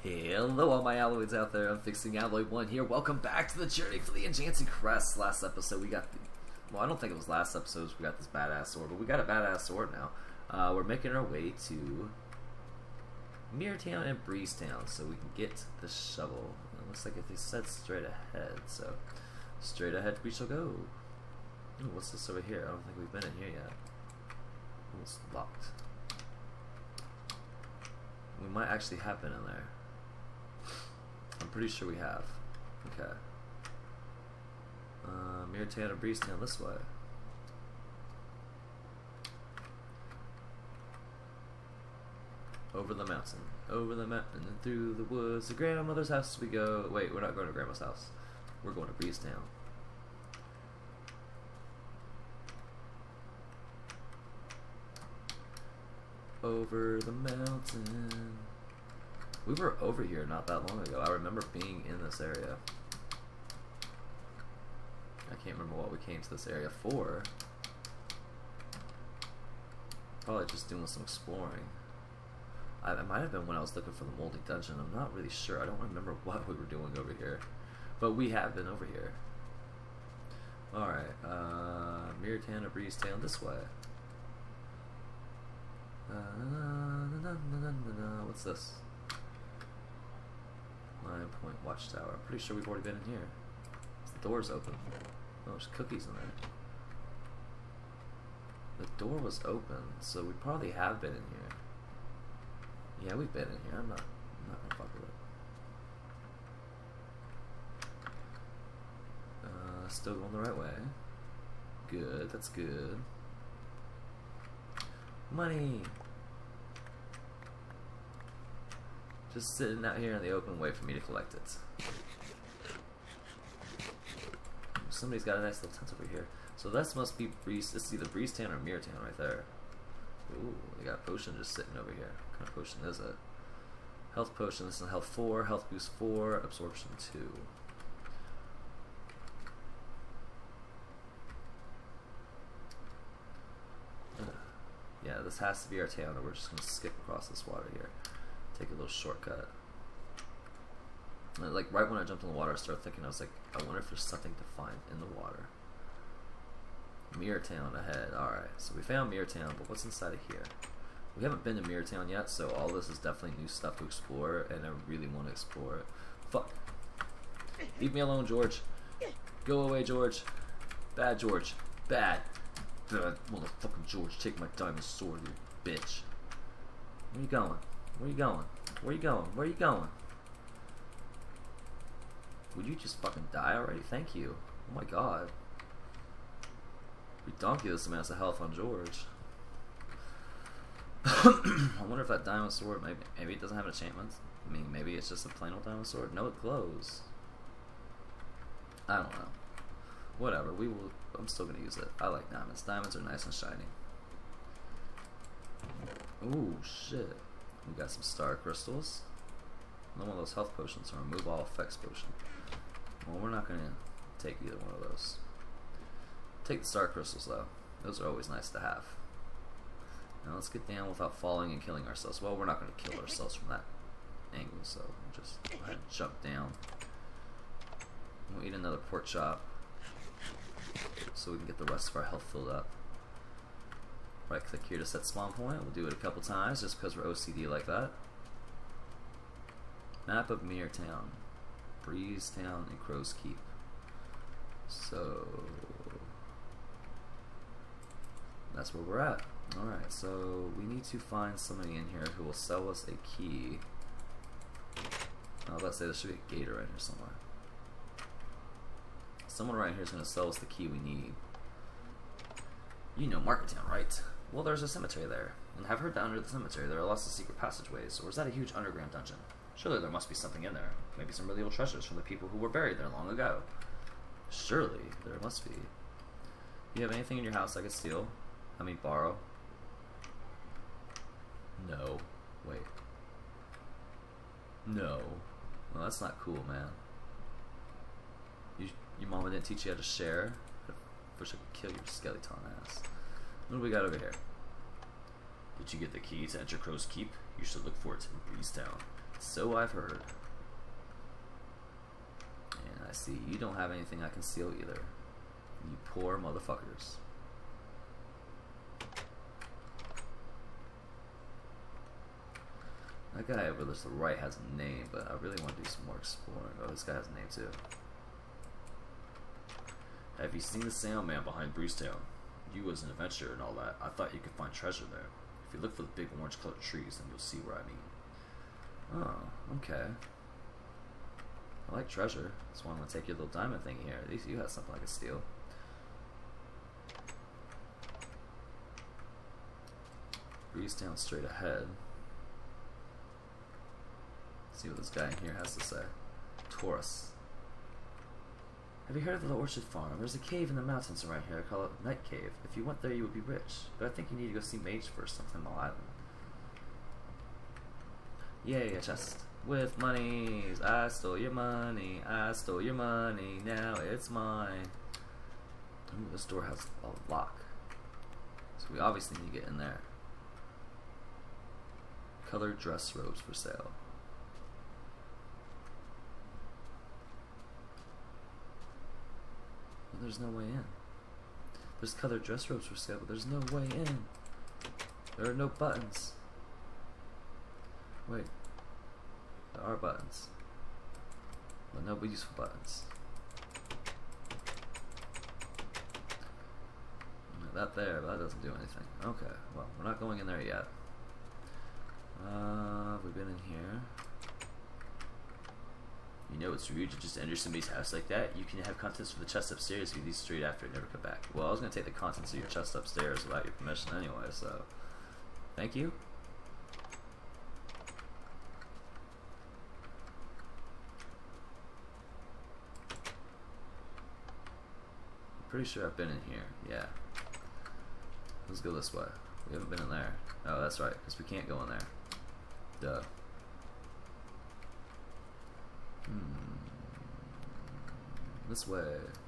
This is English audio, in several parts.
Hello all my alloys out there, I'm Fixing Alloy 1 here. Welcome back to the journey for the Enchanted Crest. Last episode we got the... Well, I don't think it was last episode we got this badass sword, but we got a badass sword now. We're making our way to Mirror Town and Breeze Town so we can get the shovel. It looks like it said straight ahead, so straight ahead we shall go. Ooh, what's this over here? I don't think we've been in here yet. Ooh, it's locked. We might actually have been in there. I'm pretty sure we have. Okay. Mirror Town or Breeze Town this way. Over the mountain. Over the mountain and through the woods. To grandmother's house we go. Wait, we're not going to grandma's house. We're going to Breeze Town. Over the mountain. We were over here not that long ago. I remember being in this area. I can't remember what we came to this area for. Probably just doing some exploring. It might have been when I was looking for the moldy dungeon. I'm not really sure. I don't remember what we were doing over here. But we have been over here. Alright. Mirror Town or Breeze Town this way. What's this? 9-point watchtower. I'm pretty sure we've already been in here. The door's open. Oh, there's cookies in there. The door was open, so we probably have been in here. Yeah, we've been in here. I'm not gonna fuck with it. Still going the right way. Good. That's good. Money. Just sitting out here in the open, wait for me to collect it. Somebody's got a nice little tent over here. So this must be Breeze. This is either Breeze Town or Mirror Town right there. Ooh, they got a potion just sitting over here. What kind of potion is it? Health potion. This is health 4, health boost 4, absorption 2. Yeah, this has to be our town, or we're just gonna skip across this water here. Take a little shortcut. And like right when I jumped in the water, I started thinking, I was like, I wonder if there's something to find in the water. Mirror Town ahead. Alright, so we found Mirror Town, but what's inside of here? We haven't been to Mirror Town yet, so all this is definitely new stuff to explore, and I really want to explore it. Fuck. Leave me alone, George. Go away, George. Bad George. Bad. Bad motherfucking George. Take my diamond sword, you bitch. Where you going? Where you going? Where you going? Where you going? Would you just fucking die already? Thank you. Oh my god. We donkey this amount of health on George. I wonder if that diamond sword, maybe it doesn't have enchantments. I mean, maybe it's just a plain old diamond sword. No, it glows. I don't know. Whatever. We will. I'm still gonna use it. I like diamonds. Diamonds are nice and shiny. Ooh, shit. We got some star crystals. Another one of those health potions, or remove all effects potion. Well, we're not gonna take either one of those. Take the star crystals though. Those are always nice to have. Now let's get down without falling and killing ourselves. Well, we're not gonna kill ourselves from that angle, so we'll just go ahead and jump down. We'll eat another pork chop so we can get the rest of our health filled up. Right click here to set spawn point. We'll do it a couple times just because we're OCD like that. Map of Mirror Town, Breeze Town, and Crow's Keep. So that's where we're at. Alright, so we need to find somebody in here who will sell us a key. Let's say there should be a gate right here somewhere. Someone right here is going to sell us the key we need. You know Market Town, right? Well, there's a cemetery there, and I've heard that under the cemetery there are lots of secret passageways, or is that a huge underground dungeon? Surely there must be something in there. Maybe some really old treasures from the people who were buried there long ago. Surely there must be. You have anything in your house I could steal? I mean borrow? No. Wait. No. Well, that's not cool, man. Your mama didn't teach you how to share? I wish I could kill your skeleton ass. What do we got over here? Did you get the key to enter Crow's Keep? You should look for it in Breezetown. So I've heard. And I see you don't have anything I can steal either. You poor motherfuckers. That guy over to the right has a name, but I really want to do some more exploring. Oh, this guy has a name too. Have you seen the Sandman behind Breezetown? You was an adventurer and all that. I thought you could find treasure there. If you look for the big orange colored trees, then you'll see what I mean. Oh, okay. I like treasure. That's why I'm going to take your little diamond thing here. At least you have something I can steal. Breezetown straight ahead. See what this guy in here has to say. Taurus. Have you heard of the Orchard Farm? There's a cave in the mountains around here. I call it Night Cave. If you went there, you would be rich. But I think you need to go see Mage first sometime on the island. Yay, a chest. With monies. I stole your money. I stole your money. Now it's mine. Ooh, this door has a lock. So we obviously need to get in there. Colored dress robes for sale. There's no way in. There's colored dress robes for sale, but there's no way in. There are no buttons. Wait. There are buttons. But no useful buttons. That there, but that doesn't do anything. Okay, well, we're not going in there yet. We've been in here. You know it's rude to just enter somebody's house like that. You can have contents for the chest upstairs if you leave straight after and never come back. Well, I was going to take the contents of your chest upstairs without your permission anyway, so... Thank you. I'm pretty sure I've been in here, yeah. Let's go this way. We haven't been in there. Oh, that's right, because we can't go in there. Duh. This way.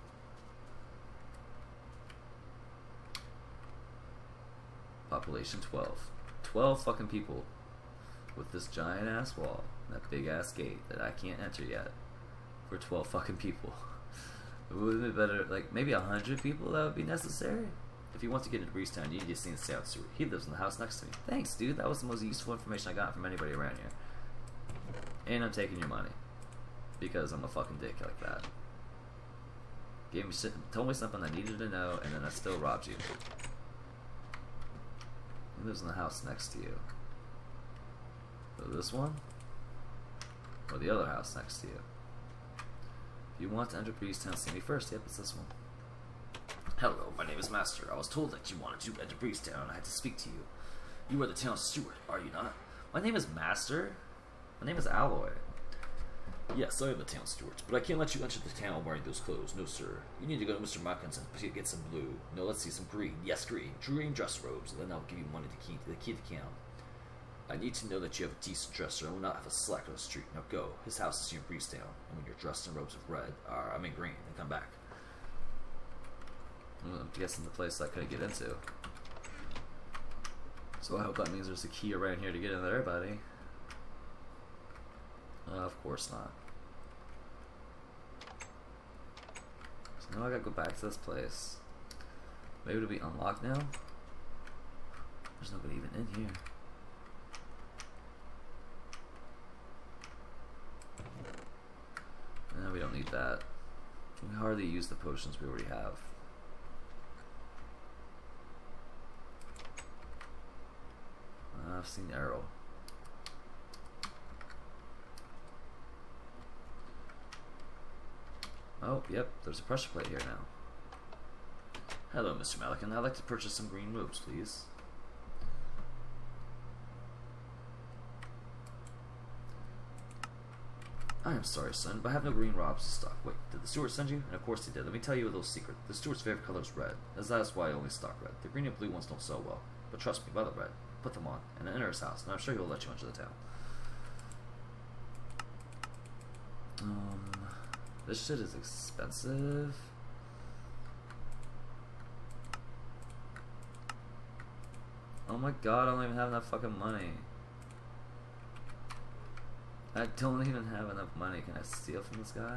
Population 12. 12 fucking people. With this giant ass wall. And that big ass gate that I can't enter yet. For 12 fucking people. It would have been better, like maybe 100 people that would be necessary. If you want to get into Breezetown, you need to see the South Stewart. He lives in the house next to me. Thanks, dude. That was the most useful information I got from anybody around here. And I'm taking your money. Because I'm a fucking dick like that. Gave me shit, told me something I needed to know, and then I still robbed you. He lives in the house next to you. So this one? Or the other house next to you? If you want to enter Breezetown, see me first. Yep, it's this one. Hello, my name is Master. I was told that you wanted to enter Breezetown. I had to speak to you. You are the town steward, are you not? My name is Master? My name is Alloy. Yes, I am the town steward, but I can't let you enter the town wearing those clothes. No, sir. You need to go to Mr. Muckins and get some blue. No, let's see, some green. Yes, green. Green dress robes, and then I'll give you money to keep the key to town. I need to know that you have a decent dresser and will not have a slack on the street. Now go. His house is here in Breezetown, and when you're green, then come back. I'm guessing the place I couldn't get into. So I hope that means there's a key around here to get in there, buddy. Of course not. So now I gotta go back to this place. Maybe it'll be unlocked now? There's nobody even in here. No, we don't need that. We hardly use the potions we already have. I've seen Arrow. Oh, yep, there's a pressure plate here now. Hello, Mr. Malikan. I'd like to purchase some green robes, please. I am sorry, son, but I have no green robes to stock. Wait, did the steward send you? And of course he did. Let me tell you a little secret. The steward's favorite color is red, as that is why I only stock red. The green and blue ones don't sell well. But trust me, buy the red. Put them on, and enter his house, and I'm sure he'll let you enter the town. This shit is expensive. Oh my god, I don't even have enough fucking money. I don't even have enough money. Can I steal from this guy?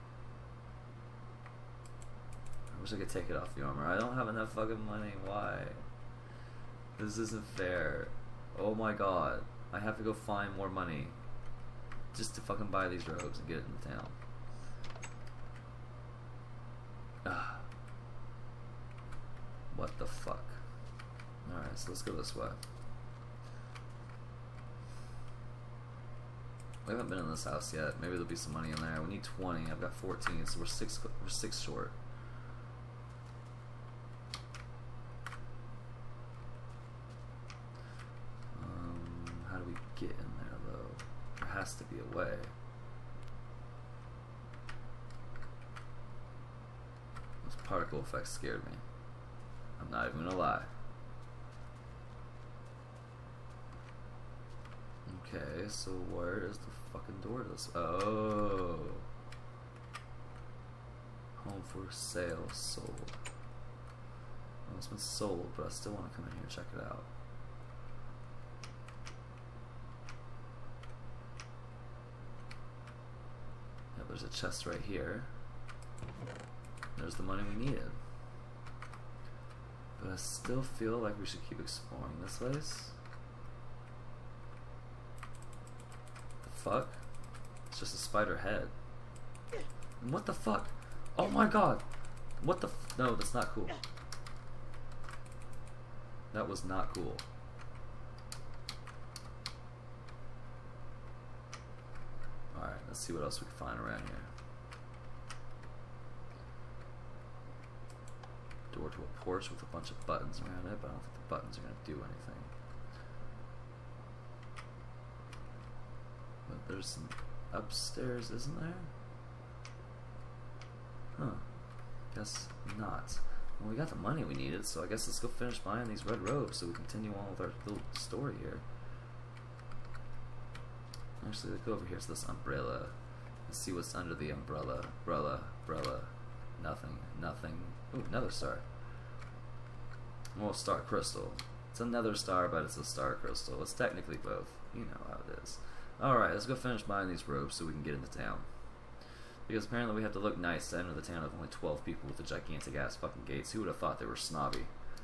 I wish I could take it off the armor. I don't have enough fucking money. Why? This isn't fair. Oh my god. I have to go find more money just to fucking buy these robes and get it into town. Ah. What the fuck? Alright, so let's go this way. We haven't been in this house yet. Maybe there'll be some money in there. We need 20. I've got 14, so we're six short. How do we get in there though? There has to be a way. Those particle effects scared me. I'm not even gonna lie. Okay, so where is the fucking door to this? Oh. Home for sale, sold. Well, it's been sold, but I still want to come in here and check it out. Yeah, there's a chest right here. There's the money we needed. But I still feel like we should keep exploring this place. Fuck? It's just a spider head. And what the fuck? Oh my god! What the f— no, that's not cool. That was not cool. Alright, let's see what else we can find around here. Door to a porch with a bunch of buttons around it, but I don't think the buttons are going to do anything. But there's some upstairs, isn't there? Huh. Guess not. Well, we got the money we needed, so I guess let's go finish buying these red robes so we continue on with our little story here. Actually, let's go over here to this umbrella and see what's under the umbrella. Umbrella. Nothing. Nothing. Ooh, another star. Well, star crystal. It's another star, but it's a star crystal. It's technically both. You know how it is. Alright, let's go finish buying these robes so we can get into town. Because apparently we have to look nice to enter the town of only 12 people with the gigantic ass fucking gates. Who would have thought they were snobby?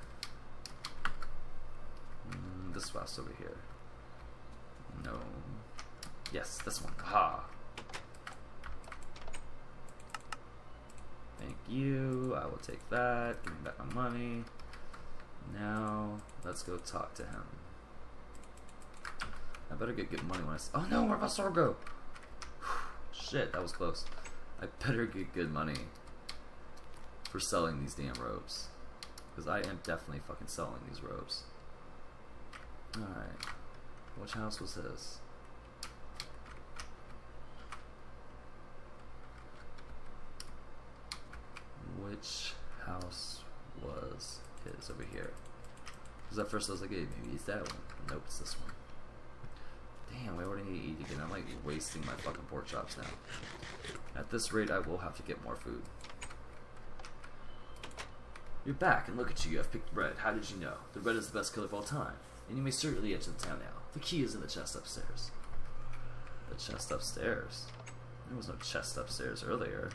This house over here. No. Yes, this one. Ha! Thank you. I will take that. Give me back my money. Now, let's go talk to him. I better get good money when I— oh no, where'd my sword go? Shit, that was close. I better get good money for selling these damn robes. Because I am definitely fucking selling these robes. Alright. Which house was his? Which house was his? Over here. Because at first I was like, hey, maybe it's that one. Nope, it's this one. Damn, we already need to eat again. I'm like wasting my fucking pork chops now. At this rate, I will have to get more food. You're back, and look at you. I've picked bread. How did you know? The bread is the best killer of all time. And you may certainly enter the town now. The key is in the chest upstairs. The chest upstairs? There was no chest upstairs earlier.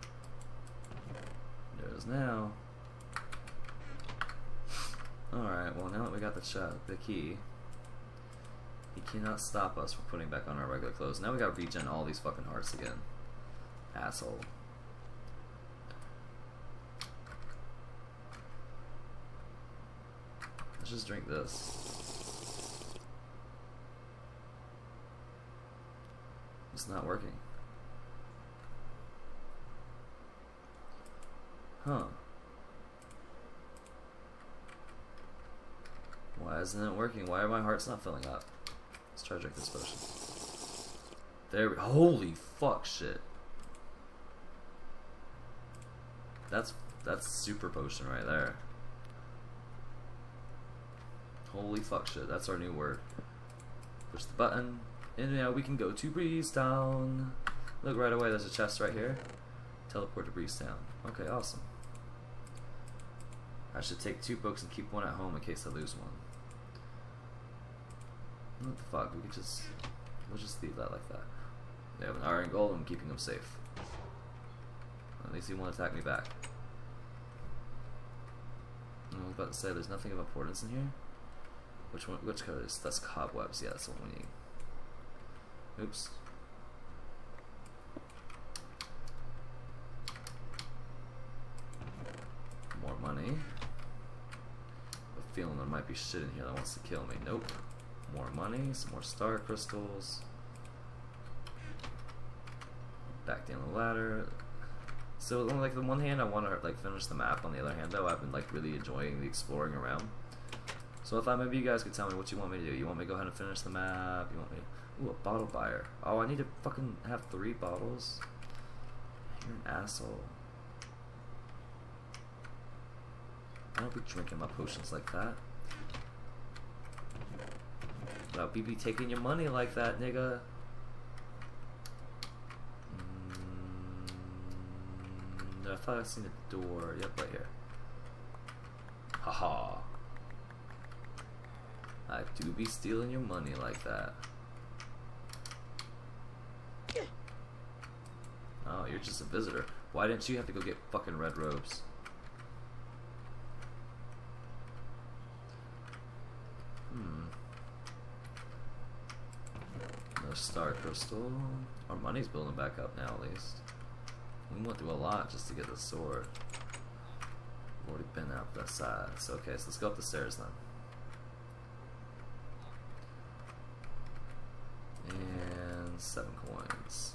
There is now. Alright, well now that we got the key, he cannot stop us from putting back on our regular clothes. Now we gotta regen all these fucking hearts again. Asshole. Let's just drink this. It's not working. Huh. Why isn't it working? Why are my hearts not filling up? Let's try to drink this potion. There we— holy fuck shit. That's super potion right there. Holy fuck shit, that's our new word. Push the button, and now we can go to Breezetown. Look, right away, there's a chest right here. Teleport to Breezetown. Okay, awesome. I should take 2 books and keep one at home in case I lose one. What the fuck? We'll just leave that like that. They have an iron golem keeping them safe. At least he won't attack me back. I was about to say there's nothing of importance in here. Which one? Which code is? That's cobwebs. Yeah, that's what we need. Oops. More money. A feeling there might be shit in here that wants to kill me. Nope. More money. Some more star crystals. Back down the ladder. So, like, on one hand, I want to like finish the map. On the other hand, though, I've been like really enjoying the exploring around. So, I thought maybe you guys could tell me what you want me to do. You want me to go ahead and finish the map? You want me? Ooh, a bottle buyer. Oh, I need to fucking have 3 bottles. You're an asshole. I don't be drinking my potions like that. Without BB taking your money like that, nigga. I thought I seen a door. Yep, right here. Haha. I do be stealing your money like that. Oh, you're just a visitor. Why didn't you have to go get fucking red robes? Another star crystal. Our money's building back up now, at least. We went through a lot just to get the sword. We've already been out that side. So, okay, so let's go up the stairs then. And 7 coins.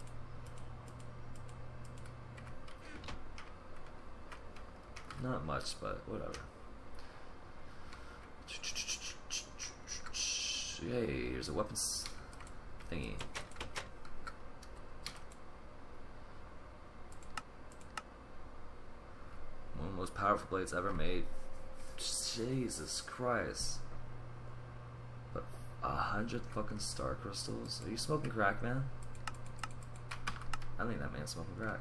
Not much, but whatever. Yay, here's a weapons thingy. One of the most powerful blades ever made. Jesus Christ. But 100 fucking star crystals? Are you smoking crack, man? I think that man's smoking crack.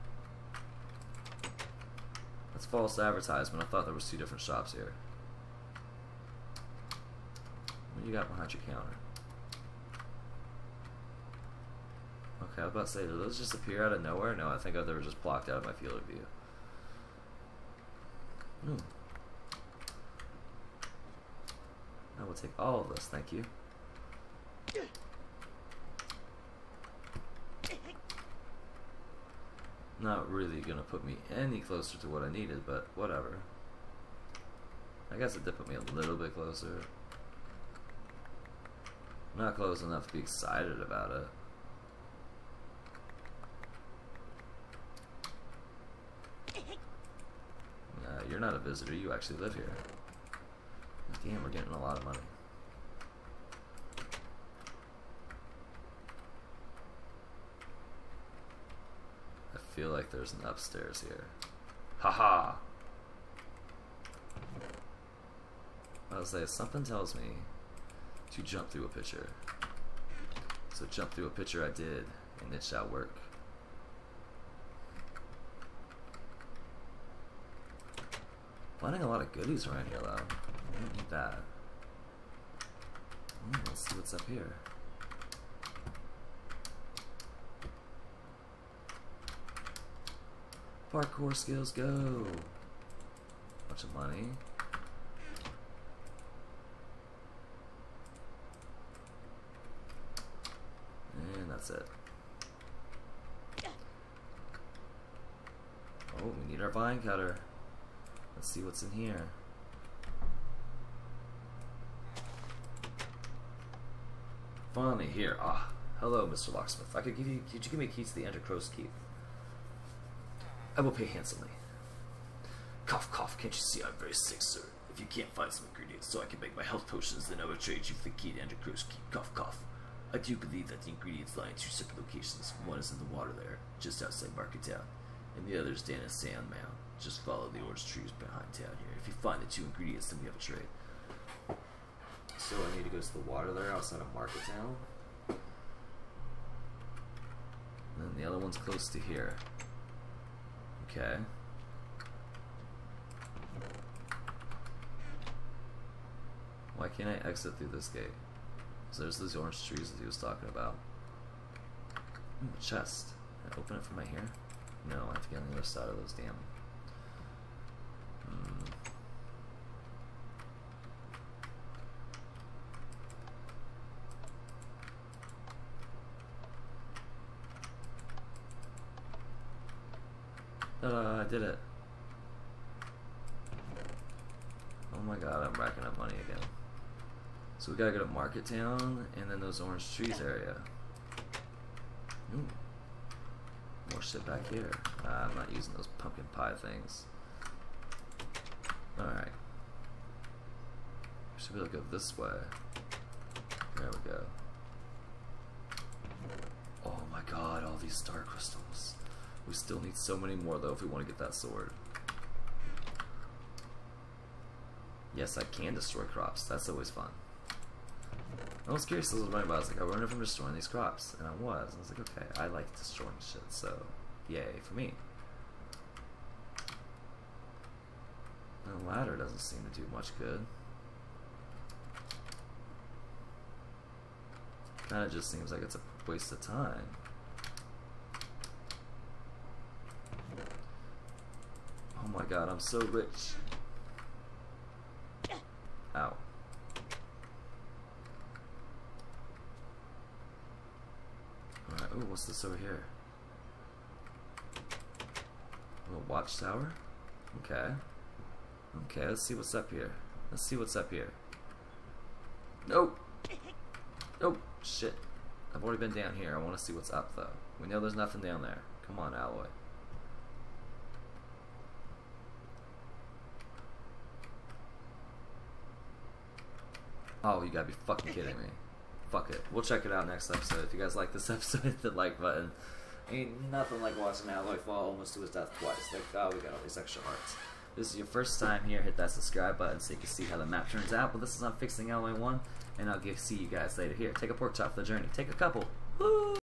That's false advertisement. I thought there was 2 different shops here. What do you got behind your counter? Okay, I was about to say, did those just appear out of nowhere? No, I think they were just blocked out of my field of view. I will take all of this, thank you. Not really gonna put me any closer to what I needed, but whatever. I guess it did put me a little bit closer. Not close enough to be excited about it. You're not a visitor, you actually live here. Damn, we're getting a lot of money. I feel like there's an upstairs here. Haha! I was like, something tells me to jump through a picture. So jump through a picture I did, and it shall work. Finding a lot of goodies around here, though. I don't need that. Let's see what's up here. Parkour skills, go! Bunch of money. And that's it. Oh, we need our vine cutter. Let's see what's in here. Finally here. Ah, hello, Mr. Locksmith. Could you give me a key to the Enchanted Crest keep? I will pay handsomely. Cough, cough. Can't you see I'm very sick, sir? If you can't find some ingredients so I can make my health potions, then I will trade you for the key to Enchanted Crest keep. Cough, cough. I do believe that the ingredients lie in 2 separate locations. One is in the water there, just outside Market Town, and the other is down in Sand Mound. Just follow the orange trees behind town here. If you find the 2 ingredients, then we have a trade. So I need to go to the water there outside of Market Town. And then the other one's close to here. Okay. Why can't I exit through this gate? So there's those orange trees that he was talking about. Ooh, a chest. Can I open it from right here? No, I have to get on the other side of those damn... I did it. Oh my god, I'm racking up money again. So we gotta go to Market Town and then those orange trees area. Ooh. More shit back here. I'm not using those pumpkin pie things. Alright. Should be able to go this way. There we go. Oh my god, all these star crystals. We still need so many more though if we want to get that sword. Yes, I can destroy crops. That's always fun. I was curious as I was running by. I was like, I wonder if I'm destroying these crops. And I was. I was like, okay, I like destroying shit, so yay for me. The ladder doesn't seem to do much good. Kinda just seems like it's a waste of time. Oh my god, I'm so rich. Ow. Alright, ooh, what's this over here? A little watchtower? Okay. Okay, let's see what's up here. Let's see what's up here. Nope! Nope! Shit. I've already been down here. I want to see what's up, though. We know there's nothing down there. Come on, Alloy. Oh, you gotta be fucking kidding me. Fuck it. We'll check it out next episode. If you guys like this episode, hit the like button. Ain't nothing like watching Alloy fall almost to his death twice. Like, oh, we got all these extra hearts. If this is your first time here, hit that subscribe button so you can see how the map turns out. But this is on Fixing Alloy 1, and I'll see you guys later. Here, take a pork chop for the journey. Take a couple. Woo!